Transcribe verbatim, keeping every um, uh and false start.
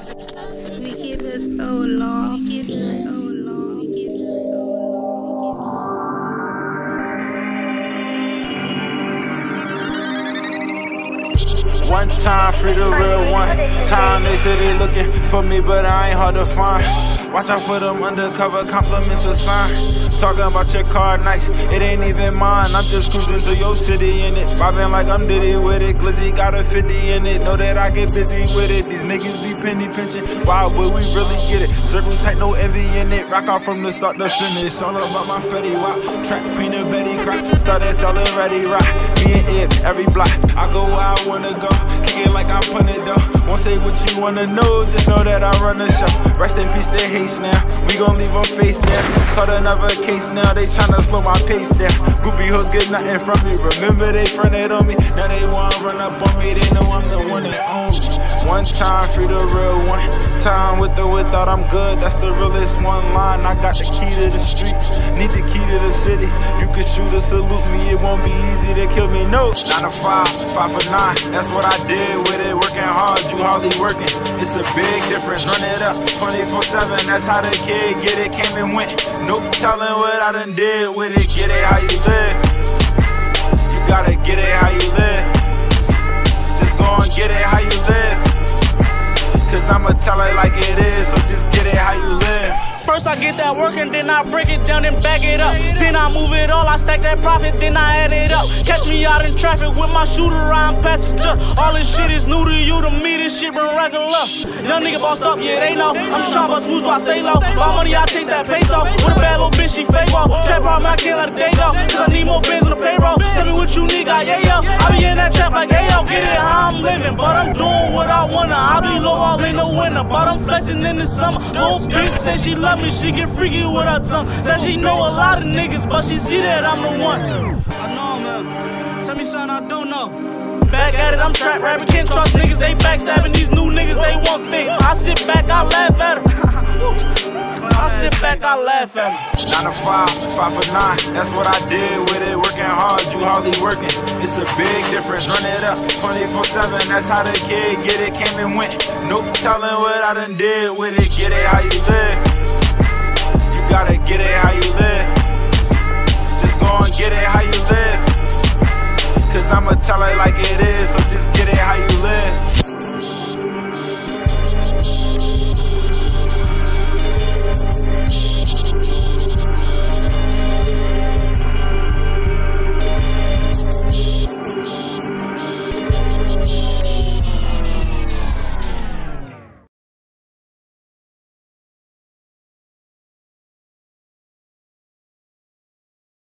We keep it so long. We keep it so long. We keep it so long. One time, free the real one. Time they say they looking for me, but I ain't hard to find. Watch out for them undercover compliments a sign. Talking about your car nice, it ain't even mine. I'm just cruising through your city in it, bobbing like I'm Diddy with it. Glizzy got a fifty in it, know that I get busy with it. These niggas be penny pinching, why would we really get it? Circle tight, no envy in it, rock out from the start to finish. All about my Fetty Wap, track queen of Betty Crock. Started selling ready rock, me and it, every block. I go where I wanna go, kick it like I'm punting though. Won't say what you wanna know, just know that I run the show. Rest in peace to H now, we gon' leave her face there. Caught another case now, they tryna slow my pace there. Groupie hoes get nothing from me, remember they fronted on me. Now they wanna run up on me, they know I'm the one that owns me. One time, free the real one. Time with or without, I'm good, that's the realest one line. I got the key to the streets, need the key to the city. You can shoot or salute me, it won't be easy to kill me, no. Nine to five, five for nine, that's what I did with it. Working hard, you hardly working. It's a big difference, run it up twenty-four seven, that's how the kid get it, came and went. No telling what I done did with it, get it how you live. You gotta get it how you live. Just go and get it how you live. Cause I'ma tell it like it is, so just get it how you live. First I get that work and then I break it down and back it up. Then I move it all, I stack that profit, then I add it up. Catch me out in traffic with my shooter, I'm passenger. All this shit is new to you, to me this shit been regular. Young nigga bossed up, yeah they know. I'm sharp, but smooth, so I stay low. My money, I chase that peso. With a bad little bitch, she fable. Trap problem, I can't let a day go. Cause I need more bins on the payroll. Tell me what you need, got yayo. I be in that trap like yayo. Get it how I'm living, but I'm doing what I wanna. I be low all in the winter, but I'm flexing in the summer. Old bitch say she love me, she get freaky with her tongue. Said she know a lot of niggas, but she see that I'm the one. I know, man. Tell me something I don't know. Back at it, I'm trap rapping, can't trust niggas, they backstabbing. These new niggas, they want things. I sit back, I laugh at them. I sit back, I laugh at them. Nine to five, five for nine, that's what I did with it. Working hard, you hardly working. It's a big difference, run it up twenty-four seven, that's how the kid get it, came and went. No telling what I done did with it, get it how you live. You gotta get it how you live. Just go and get it how you live. Cause I'ma tell it like it is, so just get it how you live.